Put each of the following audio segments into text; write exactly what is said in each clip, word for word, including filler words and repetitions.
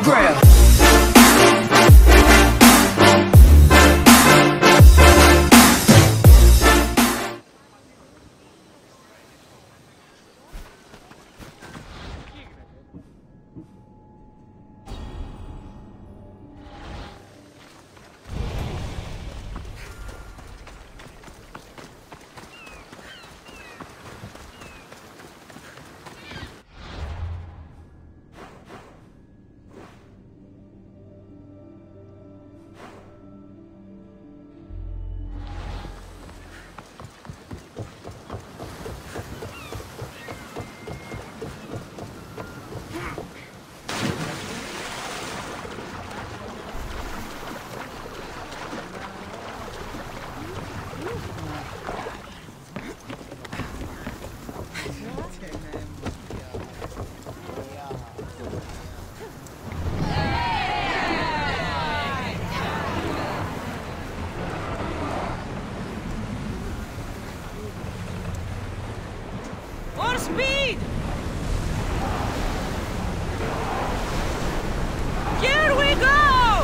ground. Speed! Here we go!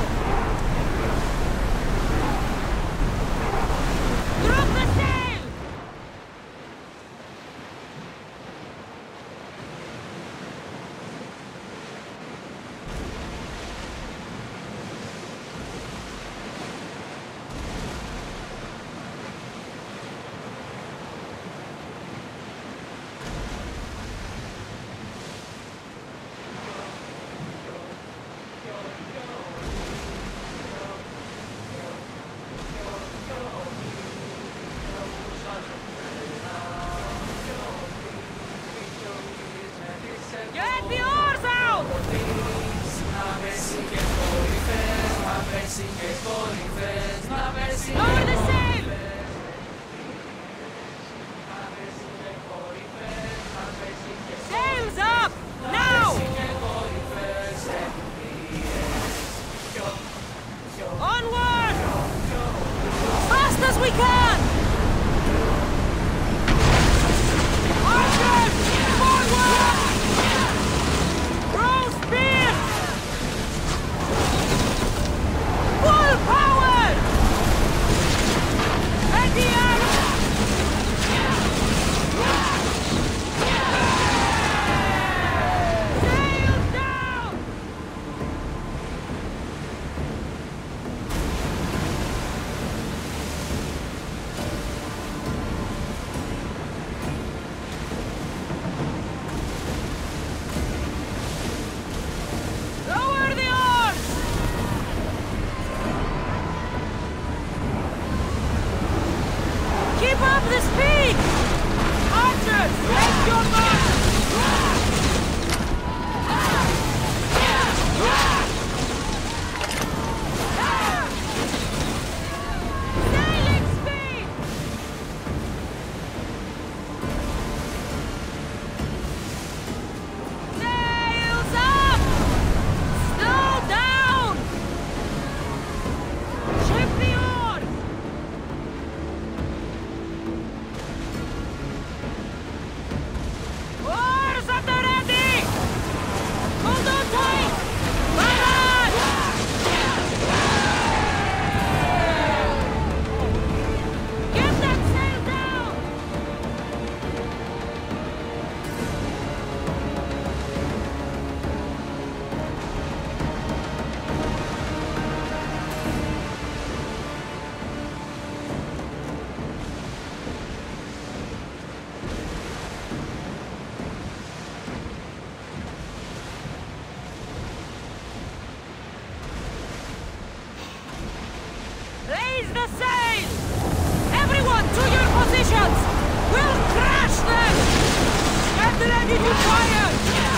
Drop the sail! Get the oars out! Lower the sail! Sails up! Now! Onward! Fast as we can! Archers! Forward! Roll spear! Full power! At the arrow! Sail down! Lower the oars! Keep up the speed! Archers, take your mark! Sailing speed! Sails up! Slow down! Ship the oars! Oars at the ready! Hold on tight! Barrage! Get that sail down! Raise the sail! Everyone to your positions! We'll crash them! Get ready to fire!